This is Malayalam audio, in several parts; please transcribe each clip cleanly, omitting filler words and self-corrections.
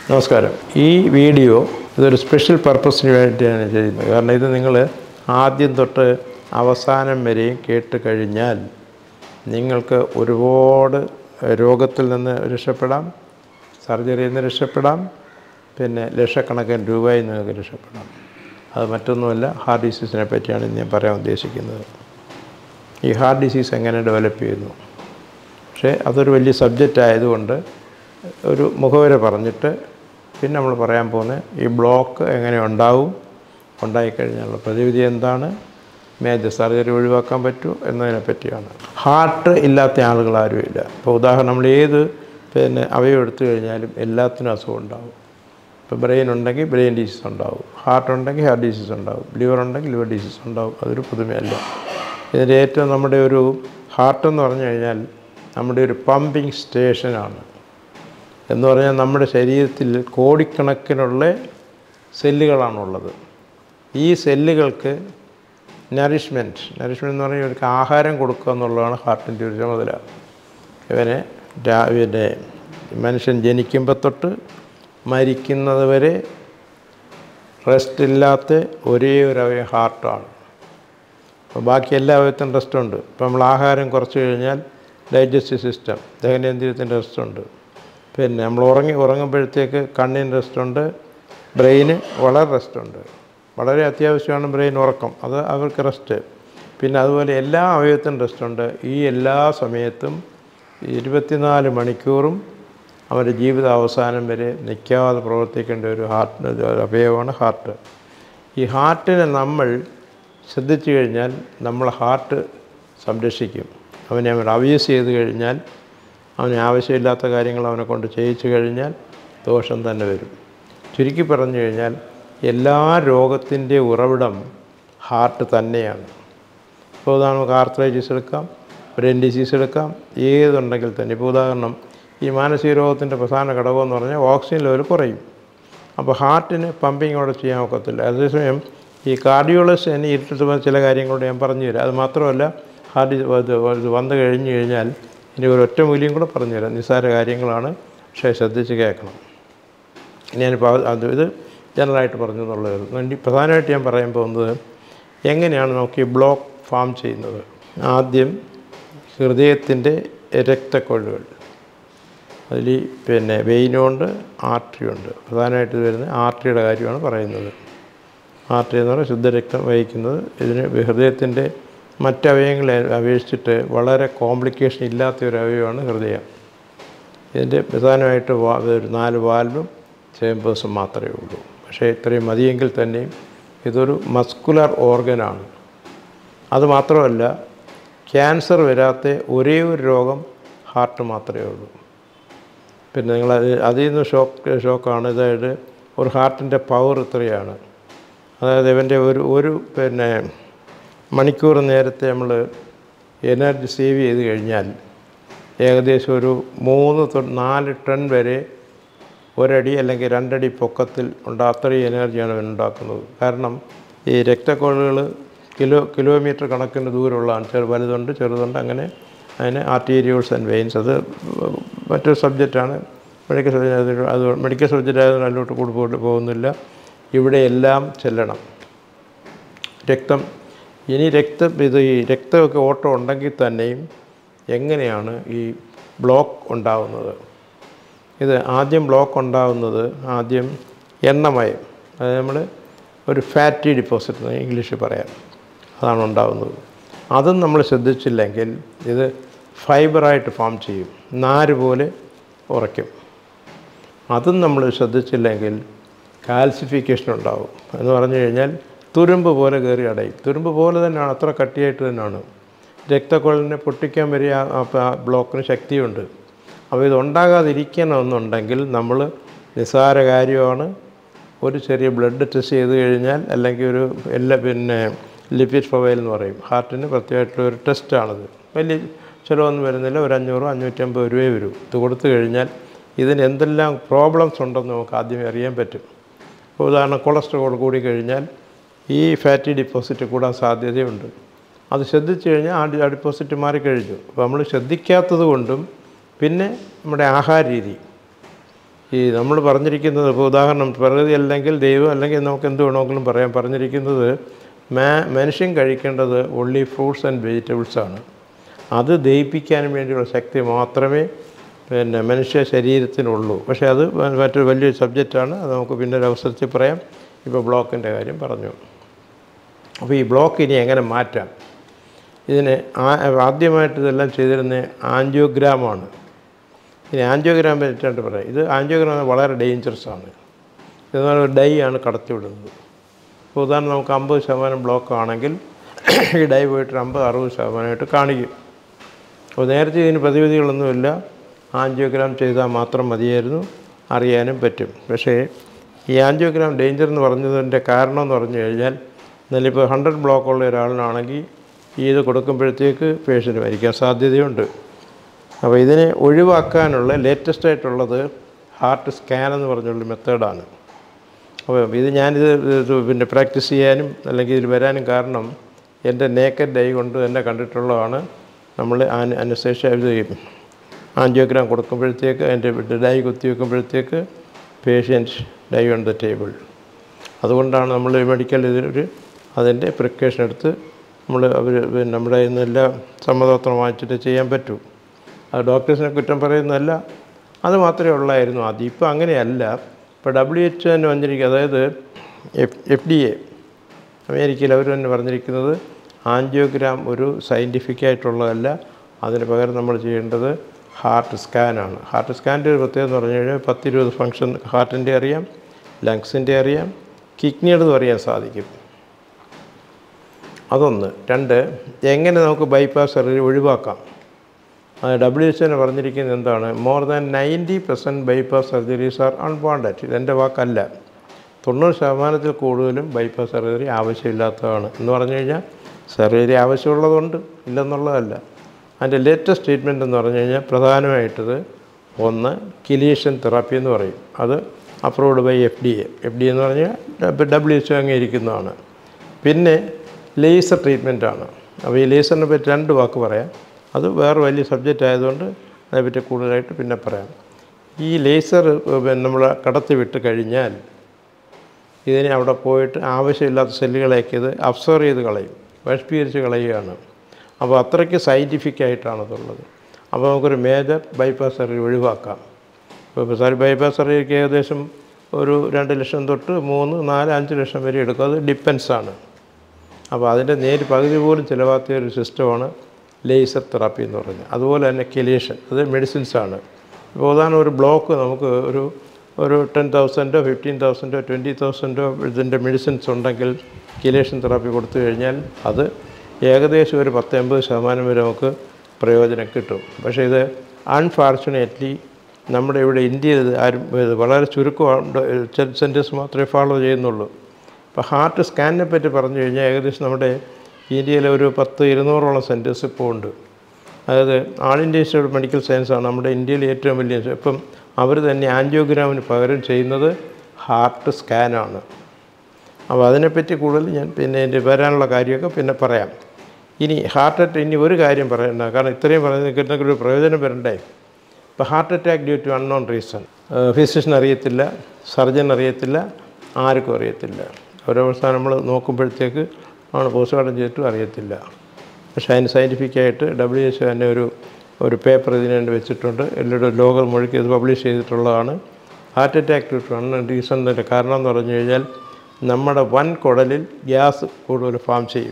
നമസ്കാരം. ഈ വീഡിയോ ഇതൊരു സ്പെഷ്യൽ പർപ്പസിന് വേണ്ടിയാണ് ചെയ്യുന്നത്. കാരണം ഇത് നിങ്ങൾ ആദ്യം തൊട്ട് അവസാനം വരെയും കേട്ട് കഴിഞ്ഞാൽ നിങ്ങൾക്ക് ഒരുപാട് രോഗത്തിൽ നിന്ന് രക്ഷപ്പെടാം, സർജറിയിൽ നിന്ന് രക്ഷപ്പെടാം, പിന്നെ ലക്ഷക്കണക്കിന് രൂപയിൽ നിങ്ങൾക്ക് രക്ഷപ്പെടാം. അത് മറ്റൊന്നുമല്ല, ഹാർട്ട് ഡിസീസിനെ പറ്റിയാണ് ഞാൻ പറയാൻ ഉദ്ദേശിക്കുന്നത്. ഈ ഹാർട്ട് ഡിസീസ് എങ്ങനെ ഡെവലപ്പ് ചെയ്യുന്നു, പക്ഷേ അതൊരു വലിയ സബ്ജക്റ്റ് ആയതുകൊണ്ട് ഒരു മുഖവര പറഞ്ഞിട്ട് പിന്നെ നമ്മൾ പറയാൻ പോകുന്നത് ഈ ബ്ലോക്ക് എങ്ങനെ ഉണ്ടായിക്കഴിഞ്ഞാലുള്ള പ്രതിവിധി എന്താണ്, മേജർ സർജറി ഒഴിവാക്കാൻ പറ്റുമോ എന്നതിനെ പറ്റിയാണ്. ഹാർട്ട് ഇല്ലാത്ത ആളുകൾ ആരുമില്ല. ഇപ്പോൾ ഉദാഹരണം നമ്മൾ ഏത് അവയവം എടുത്തു കഴിഞ്ഞാലും എല്ലാത്തിനും അസുഖം ഉണ്ടാവും. ഇപ്പോൾ ബ്രെയിൻ ഉണ്ടെങ്കിൽ ബ്രെയിൻ ഡിസീസ് ഉണ്ടാവും, ഹാർട്ട് ഉണ്ടെങ്കിൽ ഹാർട്ട് ഡിസീസ് ഉണ്ടാവും, ലിവർ ഉണ്ടെങ്കിൽ ലിവർ ഡിസീസ് ഉണ്ടാവും. അതൊരു പുതുമയല്ല. ഇതിൻ്റെ ഏറ്റവും നമ്മുടെ ഒരു ഹാർട്ടെന്ന് പറഞ്ഞു കഴിഞ്ഞാൽ നമ്മുടെ ഒരു പമ്പിങ് സ്റ്റേഷനാണ്. എന്ന് പറഞ്ഞാൽ നമ്മുടെ ശരീരത്തിൽ കോടിക്കണക്കിനുള്ള സെല്ലുകളാണുള്ളത്. ഈ സെല്ലുകൾക്ക് നറിഷ്മെൻറ്റ് എന്ന് പറഞ്ഞാൽ ഇവർക്ക് ആഹാരം കൊടുക്കുക എന്നുള്ളതാണ് ഹാർട്ടിൻ്റെ ഒരു ചുമതല. ഇവനെ മനുഷ്യൻ ജനിക്കുമ്പോൾ തൊട്ട് മരിക്കുന്നത് വരെ റെസ്റ്റ് ഇല്ലാത്ത ഒരേ ഒരു അവയവം ഹാർട്ടാണ്. അപ്പോൾ ബാക്കി എല്ലാ അവയവത്തിനും റെസ്റ്റുണ്ട്. ഇപ്പോൾ നമ്മൾ ആഹാരം കുറച്ച് കഴിഞ്ഞാൽ ഡൈജസ്റ്റീവ് സിസ്റ്റം, ദഹനേന്ദ്രിയത്തിൻ്റെ റെസ്റ്റുണ്ട്. പിന്നെ നമ്മൾ ഉറങ്ങുമ്പോഴത്തേക്ക് കണ്ണിന് റെസ്റ്റുണ്ട്, ബ്രെയിന് വളരെ റെസ്റ്റുണ്ട്. വളരെ അത്യാവശ്യമാണ് ബ്രെയിൻ ഉറക്കം, അത് അവർക്ക് റെസ്റ്റ്. പിന്നെ അതുപോലെ എല്ലാ അവയവത്തിനും റെസ്റ്റുണ്ട്. ഈ എല്ലാ സമയത്തും 24 മണിക്കൂറും അവരുടെ ജീവിതാവസാനം വരെ നിൽക്കാതെ പ്രവർത്തിക്കേണ്ട ഒരു അവയവമാണ് ഹാർട്ട്. ഈ ഹാർട്ടിനെ നമ്മൾ ശ്രദ്ധിച്ചു കഴിഞ്ഞാൽ നമ്മൾ ഹാർട്ട് സംരക്ഷിക്കും. അവനെ അബ്യൂസ് ചെയ്ത് കഴിഞ്ഞാൽ, അവന് ആവശ്യമില്ലാത്ത കാര്യങ്ങൾ അവനെ കൊണ്ട് ചെയ്യിച്ചു കഴിഞ്ഞാൽ ദോഷം തന്നെ വരും. ചുരുക്കി പറഞ്ഞു കഴിഞ്ഞാൽ എല്ലാ രോഗത്തിൻ്റെ ഉറവിടം ഹാർട്ട് തന്നെയാണ്. ഇപ്പോൾ നമുക്ക് ആർത്രൈറ്റിസ് എടുക്കാം, ബ്രെയിൻ ഡിസീസ് എടുക്കാം, ഏതുണ്ടെങ്കിൽ തന്നെ. ഇപ്പോൾ ഉദാഹരണം, ഈ മാനസിക രോഗത്തിൻ്റെ പ്രധാന ഘടകമെന്ന് പറഞ്ഞാൽ ഓക്സിജൻ ലെവൽ കുറയും. അപ്പോൾ ഹാർട്ടിന് പമ്പിങ് അവിടെ ചെയ്യാൻ ഒക്കത്തില്ല. അതേസമയം ഈ കാർഡിയോളജിസ്റ്റ് തന്നെ ഇരുട്ടുന്ന ചില കാര്യങ്ങളോട് ഞാൻ പറഞ്ഞു തരാം. അത് മാത്രമല്ല, ഹാർട്ട് ഇത് വന്നു കഴിഞ്ഞാൽ ഇനി ഒരൊറ്റ മൂല്യം കൂടെ പറഞ്ഞു തരാം. നിസ്സാര കാര്യങ്ങളാണ്, പക്ഷേ ശ്രദ്ധിച്ച് കേൾക്കണം. ഞാനിപ്പോൾ ഇത് ജനറലായിട്ട് പറഞ്ഞു എന്നുള്ളത്. പ്രധാനമായിട്ട് ഞാൻ പറയാൻ പോകുന്നത് എങ്ങനെയാണ് നമുക്ക് ഈ ബ്ലോക്ക് ഫോം ചെയ്യുന്നത്. ആദ്യം ഹൃദയത്തിൻ്റെ രക്തക്കൊഴുകൾ, അതിൽ വെയിനുണ്ട്, ആർട്ടറിയുണ്ട്. പ്രധാനമായിട്ട് വരുന്നത് ആർട്ടറിയുടെ കാര്യമാണ് പറയുന്നത്. ആർട്ടറി എന്ന് പറഞ്ഞാൽ ശുദ്ധരക്തം വഹിക്കുന്നത്. ഇതിന് ഹൃദയത്തിൻ്റെ മറ്റവയവങ്ങളെ അപേക്ഷിച്ചിട്ട് വളരെ കോംപ്ലിക്കേഷൻ ഇല്ലാത്ത ഒരു അവയവമാണ് ഹൃദയം. ഇതിൻ്റെ പ്രധാനമായിട്ട് 4 വാൽവും ചേമ്പേഴ്സും മാത്രമേ ഉള്ളൂ. പക്ഷേ ഇത്രയും മതിയെങ്കിൽ തന്നെയും ഇതൊരു മസ്കുലർ ഓർഗനാണ്. അതുമാത്രമല്ല, ക്യാൻസർ വരാത്ത ഒരേ ഒരു രോഗം ഹാർട്ട് മാത്രമേ ഉള്ളൂ. പിന്നെ നിങ്ങൾ അതിൽ നിന്ന് ഷോക്കാണ്. അതായത് ഒരു ഹാർട്ടിൻ്റെ പവർ ഇത്രയാണ്. അതായത് ഇവൻ്റെ ഒരു മണിക്കൂർ നേരത്തെ നമ്മൾ എനർജി സേവ് ചെയ്ത് കഴിഞ്ഞാൽ ഏകദേശം ഒരു 3-4 ടൺ വരെ ഒരടി അല്ലെങ്കിൽ 2 അടി പൊക്കത്തിൽ അത്രയും എനർജിയാണ് അവൻ ഉണ്ടാക്കുന്നത്. കാരണം ഈ രക്തക്കൊഴലുകൾ കിലോമീറ്റർ കണക്കിന് ദൂരമുള്ളതാണ്. വലുതുണ്ട്, ചെറുതുണ്ട്. അങ്ങനെ അതിന് ആർട്ടീരിയോൾസ് ആൻഡ് വെയിൻസ്. അത് മറ്റൊരു സബ്ജക്റ്റാണ്. മെഡിക്കൽ സബ്ജക്റ്റ് ആയതുകൊണ്ട് അതിലോട്ട് കൂടുതൽ പോകുന്നില്ല. ഇവിടെ എല്ലാം ചെല്ലണം രക്തം. ഇനി ഈ രക്തമൊക്കെ ഓട്ടം ഉണ്ടെങ്കിൽ തന്നെയും എങ്ങനെയാണ് ഈ ബ്ലോക്ക് ഉണ്ടാവുന്നത്? ഇത് ആദ്യം ബ്ലോക്ക് ഉണ്ടാവുന്നത് എണ്ണമയം, അതായത് നമ്മൾ ഒരു ഫാറ്റി ഡിപ്പോസിറ്റ് എന്ന് ഇംഗ്ലീഷിൽ പറയാം, അതാണ് ഉണ്ടാവുന്നത്. അതും നമ്മൾ ശ്രദ്ധിച്ചില്ലെങ്കിൽ ഇത് ഫൈബറായിട്ട് ഫോം ചെയ്യും, നാര് പോലെ ഉറയ്ക്കും. അതും നമ്മൾ ശ്രദ്ധിച്ചില്ലെങ്കിൽ കാൽസിഫിക്കേഷൻ ഉണ്ടാവും. എന്ന് പറഞ്ഞു കഴിഞ്ഞാൽ തുരുമ്പ് പോലെ കയറി അടയും. തുരുമ്പ് പോലെ തന്നെയാണ്, അത്ര കട്ടിയായിട്ട് തന്നെയാണ്. രക്തക്കൊഴലിനെ പൊട്ടിക്കാൻ വരെ ആ ബ്ലോക്കിന് ശക്തിയുണ്ട്. അപ്പോൾ ഇതുണ്ടാകാതിരിക്കണമെന്നുണ്ടെങ്കിൽ നമ്മൾ നിസ്സാര കാര്യമാണ് ഒരു ചെറിയ ബ്ലഡ് ടെസ്റ്റ് ചെയ്ത് കഴിഞ്ഞാൽ, അല്ലെങ്കിൽ ഒരു ലിപിഡ് പ്രൊഫൈൽ എന്ന് പറയും. ഹാർട്ടിന് പ്രത്യേകമായിട്ടുള്ള ഒരു ടെസ്റ്റാണത്. വലിയ ചിലവൊന്നും വരുന്നില്ല, ഒരു 500-550 രൂപയെ വരും. ഇത് കൊടുത്തു കഴിഞ്ഞാൽ ഇതിന് എന്തെല്ലാം പ്രോബ്ലംസ് ഉണ്ടെന്ന് നമുക്ക് ആദ്യമേ അറിയാൻ പറ്റും. ഇപ്പോൾ ഉദാഹരണം, കൊളസ്ട്രോൾ കൂടിക്കഴിഞ്ഞാൽ ഈ ഫാറ്റി ഡിപ്പോസിറ്റ് കൂടാൻ സാധ്യതയുണ്ട്. അത് ശ്രദ്ധിച്ചു കഴിഞ്ഞാൽ ആ ഡിപ്പോസിറ്റ് മാറിക്കഴിഞ്ഞു. അപ്പോൾ നമ്മൾ ശ്രദ്ധിക്കാത്തത് കൊണ്ടും പിന്നെ നമ്മുടെ ആഹാര രീതി, ഈ നമ്മൾ പറഞ്ഞിരിക്കുന്നത്, ഇപ്പോൾ ഉദാഹരണം പ്രകൃതി അല്ലെങ്കിൽ ദൈവം അല്ലെങ്കിൽ നമുക്ക് എന്ത് വേണമെങ്കിലും പറയാം, പറഞ്ഞിരിക്കുന്നത് മനുഷ്യൻ കഴിക്കേണ്ടത് ഓൺലി ഫ്രൂട്ട്സ് ആൻഡ് വെജിറ്റബിൾസാണ്. അത് ദഹിപ്പിക്കാനും വേണ്ടിയുള്ള ശക്തി മാത്രമേ മനുഷ്യ ശരീരത്തിനുള്ളൂ. പക്ഷേ അത് മറ്റൊരു വലിയൊരു സബ്ജക്റ്റാണ്, അത് നമുക്ക് പിന്നെ ഒരു അവസരത്തിൽ പറയാം. ഇപ്പോൾ ബ്ലോക്കിൻ്റെ കാര്യം പറഞ്ഞു. അപ്പോൾ ഈ ബ്ലോക്ക് ഇനി എങ്ങനെ മാറ്റാം? ഇതിന് ആദ്യമായിട്ട് ഇതെല്ലാം ചെയ്തിരുന്ന ആൻജിയോഗ്രാമാണ്. ഇനി ആൻജിയോഗ്രാം പറ്റിയിട്ട് പറയാം. ഇത് ആൻജിയോഗ്രാം വളരെ ഡേഞ്ചറസ് ആണ്. ഇതെന്ന് ഒരു ഡൈ ആണ് കടത്തിവിടുന്നത്. ഇപ്പോൾ ഉദാഹരണം നമുക്ക് 50% ബ്ലോക്ക് ആണെങ്കിൽ ഈ ഡൈ പോയിട്ട് 50-60% കാണിക്കും. അപ്പോൾ നേരത്തെ ഇതിന് പ്രതിവിധികളൊന്നുമില്ല, ആൻജിയോഗ്രാം ചെയ്താൽ മാത്രം മതിയായിരുന്നു, അറിയാനും പറ്റും. പക്ഷേ ഈ ആൻജിയോഗ്രാം ഡേഞ്ചർ എന്ന് പറഞ്ഞതിൻ്റെ കാരണം എന്ന് പറഞ്ഞു കഴിഞ്ഞാൽ, എന്നാലിപ്പോൾ 100 ബ്ലോക്കുള്ള ഒരാളിനാണെങ്കിൽ ഇത് കൊടുക്കുമ്പോഴത്തേക്ക് പേഷ്യൻ്റ് മരിക്കാൻ സാധ്യതയുണ്ട്. അപ്പോൾ ഇതിനെ ഒഴിവാക്കാനുള്ള ലേറ്റസ്റ്റ് ആയിട്ടുള്ളത് ഹാർട്ട് സ്കാൻ എന്ന് പറഞ്ഞുള്ള മെത്തേഡാണ്. അപ്പോൾ ഞാനിത് പ്രാക്ടീസ് ചെയ്യാനും അല്ലെങ്കിൽ ഇതിൽ വരാനും കാരണം എൻ്റെ നേക്കഡ് ഡൈ കൊണ്ട് തന്നെ കണ്ടിട്ടുള്ളതാണ്. നമ്മൾ അനസ്തേഷ്യ ഇത് ആൻജിയോഗ്രാം കൊടുക്കുമ്പോഴത്തേക്ക് അതിൻ്റെ ഡൈ കുത്തി വയ്ക്കുമ്പോഴത്തേക്ക് patient die on the table. അതുകൊണ്ടാണ് നമ്മൾ മെഡിക്കൽ അതിൻ്റെ പ്രിക്കോഷൻ എടുത്ത് നമ്മുടെ ഇന്നെല്ലാം സമ്മതപത്രം വാങ്ങിച്ചിട്ട് ചെയ്യാൻ പറ്റൂ. അത് ഡോക്ടേഴ്സിനെ കുറ്റം പറയുന്നതല്ല, അത് മാത്രമേ ഉള്ളായിരുന്നു ആദ്യം. ഇപ്പോൾ അങ്ങനെയല്ല. ഇപ്പോൾ WHO തന്നെ വന്നിരിക്കുക, അതായത് FDA അമേരിക്കയിൽ അവർ തന്നെ പറഞ്ഞിരിക്കുന്നത് ആൻജിയോഗ്രാം ഒരു സയൻറ്റിഫിക് ആയിട്ടുള്ളതല്ല, അതിന് പകരം നമ്മൾ ചെയ്യേണ്ടത് ഹാർട്ട് സ്കാനാണ്. ഹാർട്ട് സ്കാനിൻ്റെ ഒരു പ്രത്യേകത എന്ന് പറഞ്ഞു കഴിഞ്ഞാൽ 10-20 ഫങ്ഷൻ ഹാർട്ടിൻ്റെ അറിയാം, ലങ്സിൻ്റെ അറിയാം, കിഡ്നിയുടേതും അറിയാൻ സാധിക്കും. അതൊന്ന്. 2, എങ്ങനെ നമുക്ക് ബൈപ്പാസ് സർജറി ഒഴിവാക്കാം? WHO തന്നെ പറഞ്ഞിരിക്കുന്നത് എന്താണ്? More than 90% bypass surgeries are unwanted. ഇതെൻ്റെ വാക്കല്ല. 90% കൂടുതലും ബൈപ്പാസ് സർജറി ആവശ്യമില്ലാത്തതാണ്. എന്ന് പറഞ്ഞു കഴിഞ്ഞാൽ സർജറി ആവശ്യമുള്ളതുകൊണ്ട് ഇല്ലെന്നുള്ളതല്ല. അതിൻ്റെ ലേറ്റസ്റ്റ് ട്രീറ്റ്മെൻറ്റ് എന്ന് പറഞ്ഞു കഴിഞ്ഞാൽ പ്രധാനമായിട്ടത് ഒന്ന് കിലീഷൻ തെറാപ്പി എന്ന് പറയും. അത് അപ്രൂവ്ഡ് ബൈ FDA എന്ന് പറഞ്ഞാൽ WHO അംഗീകരിക്കുന്നതാണ്. പിന്നെ ലേസർ ട്രീറ്റ്മെൻറ്റാണ്. അപ്പോൾ ഈ ലേസറിനെ പറ്റി 2 വാക്ക് പറയാം. അത് വേറെ വലിയ സബ്ജക്റ്റ് ആയതുകൊണ്ട് അതിനെപ്പറ്റി കൂടുതലായിട്ട് പിന്നെ പറയാം. ഈ ലേസർ നമ്മൾ കടത്തി വിട്ട് കഴിഞ്ഞാൽ ഇതിനെ അവിടെ പോയിട്ട് ആവശ്യമില്ലാത്ത സെല്ലുകളെയൊക്കെ ഇത് അബ്സോർവ് ചെയ്ത് കളയും, ബഹിഷ്കരിച്ച് കളയുകയാണ്. അപ്പോൾ അത്രയ്ക്ക് സയൻറ്റിഫിക് ആയിട്ടാണ് അതുള്ളത്. അപ്പോൾ നമുക്കൊരു മേജർ ബൈപ്പാസ് സർജറി ഒഴിവാക്കാം. ഇപ്പോൾ ബൈപ്പാസ് സർജറിക്ക് ഏകദേശം ഒരു 2 ലക്ഷം തൊട്ട് 3, 4, 5 ലക്ഷം വരെ എടുക്കും. അത് ഡിപ്പെൻസാണ്. അപ്പോൾ അതിൻ്റെ പകുതി പോലും ചിലവാത്ത ഒരു സിസ്റ്റമാണ് ലേസർ തെറാപ്പി എന്ന് പറഞ്ഞാൽ. അതുപോലെ തന്നെ കെലീഷൻ, അത് മെഡിസിൻസാണ്. ഇപ്പോൾ ഉദാഹരണം ഒരു ബ്ലോക്ക് നമുക്ക് ഒരു 10,000 15,000 20,000 ഇതിൻ്റെ മെഡിസിൻസ് ഉണ്ടെങ്കിൽ കെലീഷൻ തെറാപ്പി കൊടുത്തു കഴിഞ്ഞാൽ അത് ഏകദേശം ഒരു 10-80% വരെ നമുക്ക് പ്രയോജനം കിട്ടും. പക്ഷേ ഇത് അൺഫോർച്ചുനേറ്റ്ലി നമ്മുടെ ഇവിടെ ഇന്ത്യയിൽ ആരും വളരെ ചുരുക്കമാണ്, സെൻറ്റേഴ്സ് മാത്രമേ ഫോളോ ചെയ്യുന്നുള്ളൂ. ഇപ്പോൾ ഹാർട്ട് സ്കാനിനെ പറ്റി പറഞ്ഞു കഴിഞ്ഞാൽ ഏകദേശം നമ്മുടെ ഇന്ത്യയിലെ ഒരു 100-200ഓളം സെൻറ്റേഴ്സ് ഇപ്പോൾ ഉണ്ട്. അതായത് all India institute of medical സയൻസാണ് നമ്മുടെ ഇന്ത്യയിലെ ഏറ്റവും വലിയ. ഇപ്പം അവർ തന്നെ ആൻജിയോഗ്രാമിന് പകരം ചെയ്യുന്നത് ഹാർട്ട് സ്കാനാണ്. അപ്പോൾ അതിനെപ്പറ്റി കൂടുതൽ ഞാൻ പിന്നെ എൻ്റെ വരാനുള്ള കാര്യമൊക്കെ പിന്നെ പറയാം. ഇനി ഇനി ഒരു കാര്യം പറയണ്ട, കാരണം ഇത്രയും പറയുന്ന ഒരു പ്രയോജനം വരണ്ടേ. ഇപ്പോൾ heart attack due to unknown reason, physician അറിയത്തില്ല, സർജൻ അറിയത്തില്ല, ആർക്കും അറിയത്തില്ല. ഒരവസ്ഥ നമ്മൾ നോക്കുമ്പോഴത്തേക്ക് പോസ്റ്റ്മോർട്ടം ചെയ്തിട്ടും അറിയത്തില്ല. പക്ഷേ അതിന് സയൻറ്റിഫിക്കായിട്ട് WHO തന്നെ ഒരു പേപ്പർ ഇതിനു വേണ്ടി വെച്ചിട്ടുണ്ട്. എല്ലാവരും ലോകം മുഴുക്കി ഇത് പബ്ലിഷ് ചെയ്തിട്ടുള്ളതാണ്. Heart attack due to unknown റീസണിൻ്റെ കാരണം എന്ന് പറഞ്ഞു കഴിഞ്ഞാൽ നമ്മുടെ കുടലിൽ ഗ്യാസ് കൂടുതൽ ഫാം ചെയ്യും.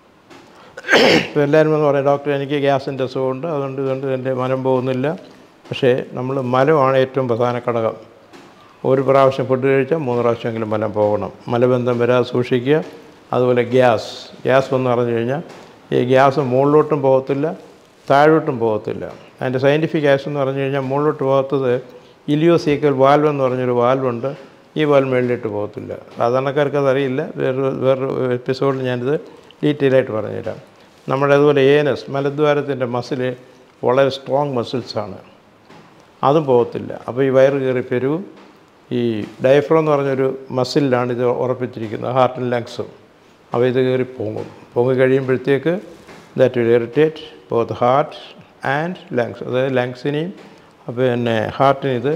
ഇപ്പോൾ എല്ലാവരും എന്ന് പറയും, ഡോക്ടർ എനിക്ക് ഗ്യാസിൻ്റെ അസുഖമുണ്ട്, അതുകൊണ്ട് എൻ്റെ മലം പോകുന്നില്ല. പക്ഷേ മലമാണ് ഏറ്റവും പ്രധാന ഘടകം. ഒരു പ്രാവശ്യം ഫുഡ് കഴിച്ചാൽ 3 പ്രാവശ്യമെങ്കിലും മലം പോകണം. മലബന്ധം വരാതെ സൂക്ഷിക്കുക. അതുപോലെ ഗ്യാസ് എന്ന് പറഞ്ഞു കഴിഞ്ഞാൽ ഈ ഗ്യാസ് മുകളിലോട്ടും പോകത്തില്ല, താഴോട്ടും പോകത്തില്ല. അതിൻ്റെ സയൻറ്റിഫിക് ആക്ഷൻ എന്ന് പറഞ്ഞു കഴിഞ്ഞാൽ മുകളിലോട്ട് പോകാത്തത് ഇലിയോസീക്കൽ വാൽവ് എന്ന് പറഞ്ഞൊരു വാൽവുണ്ട്. ഈ വാൽവ് മേളിലിട്ട് പോകത്തില്ല. സാധാരണക്കാർക്ക് അതറിയില്ല. വേറൊരു എപ്പിസോഡിൽ ഞാനിത് ഡീറ്റെയിൽ ആയിട്ട് പറഞ്ഞുതരാം. നമ്മുടെ അതുപോലെ ANS മലദ്വാരത്തിൻ്റെ മസിൽ വളരെ സ്ട്രോങ് മസിൽസാണ്, അതും പോകത്തില്ല. അപ്പോൾ ഈ വയറ് കയറി പെരുവും. ഈ ഡയഫ്രം എന്ന് പറഞ്ഞൊരു മസിലിലാണ് ഇത് ഉറപ്പിച്ചിരിക്കുന്നത്, ഹാർട്ടും ലങ്സും. അപ്പോൾ ഇത് കയറി പൊങ്ങി കഴിയുമ്പോഴത്തേക്ക് that will irritate both heart and lungs. അതായത് ലങ്സിനെയും പിന്നെ ഹാർട്ടിന് ഇത്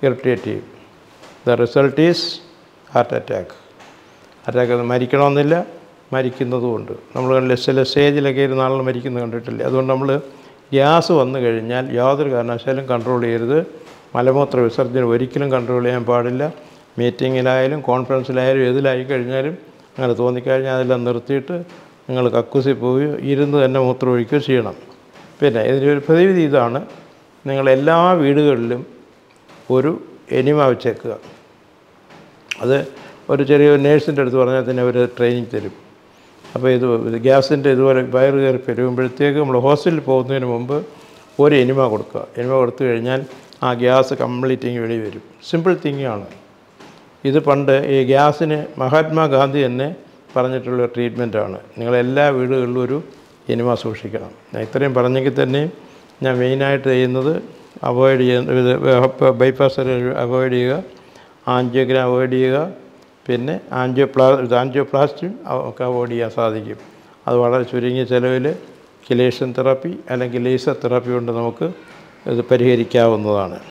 ഇറിറ്റേറ്റ് ചെയ്യും. The result is heart attack. Attack മരിക്കണമെന്നില്ല, മരിക്കുന്നതുമുണ്ട്. നമ്മൾ കണ്ടില്ല ചില സ്റ്റേജിലൊക്കെ ഇരുന്ന ആളുകൾ മരിക്കുന്നത് കണ്ടിട്ടില്ലേ. അതുകൊണ്ട് നമ്മൾ ഗ്യാസ് വന്നു കഴിഞ്ഞാൽ യാതൊരു കാരണവശാലും കൺട്രോൾ ചെയ്യരുത്. മലമൂത്ര വിസർജനം ഒരിക്കലും കൺട്രോൾ ചെയ്യാൻ പാടില്ല. മീറ്റിങ്ങിലായാലും കോൺഫറൻസിലായാലും ഏതിലായി കഴിഞ്ഞാലും അങ്ങനെ തോന്നിക്കഴിഞ്ഞാൽ അതെല്ലാം നിർത്തിയിട്ട് നിങ്ങൾ കക്കൂസിൽ പോയി ഇരുന്ന് തന്നെ മൂത്രം ഒഴിക്കുകയോ ചെയ്യണം. പിന്നെ ഇതിനൊരു പ്രതിവിധി ഇതാണ്, നിങ്ങളെല്ലാ വീടുകളിലും ഒരു എനിമ വെച്ചേക്കുക. അത് ഒരു ചെറിയ നേഴ്സിൻ്റെ അടുത്ത് പറഞ്ഞാൽ തന്നെ അവർ ട്രെയിനിങ് തരും. അപ്പോൾ ഇത് ഗ്യാസിൻ്റെ ഇതുപോലെ വയറ് കയറി പെരുകുമ്പോഴത്തേക്ക് നമ്മൾ ഹോസ്പിറ്റലിൽ പോകുന്നതിന് മുമ്പ് ഒരു എനിമ കൊടുക്കുക. എനിമ കൊടുത്തു കഴിഞ്ഞാൽ ആ ഗ്യാസ് കംപ്ലീറ്റ് വെളി വരും. സിമ്പിൾ തിങ്ങാണ് ഇത്. പണ്ട് ഈ ഗ്യാസിന് മഹാത്മാഗാന്ധി തന്നെ പറഞ്ഞിട്ടുള്ള ട്രീറ്റ്മെൻറ്റാണ്. നിങ്ങളെല്ലാ വീടുകളിലും ഒരു എനിമ സൂക്ഷിക്കണം. ഞാൻ ഇത്രയും പറഞ്ഞെങ്കിൽ തന്നെയും ഞാൻ മെയിനായിട്ട് ചെയ്യുന്നത് അവോയ്ഡ് ചെയ്യുന്ന ബൈപ്പാസ് അവോയ്ഡ് ചെയ്യുക, ആൻജിയോഗ്രാം അവോയ്ഡ് ചെയ്യുക, പിന്നെ ആൻജിയോപ്ലാസ്റ്റിയും ഒക്കെ അവോയ്ഡ് ചെയ്യാൻ സാധിക്കും. അത് വളരെ ചുരുങ്ങിയ ചിലവിൽ കിലേഷൻ തെറാപ്പി അല്ലെങ്കിൽ ലേസർ തെറാപ്പി കൊണ്ട് നമുക്ക് ഇത് പരിഹരിക്കാവുന്നതാണ്.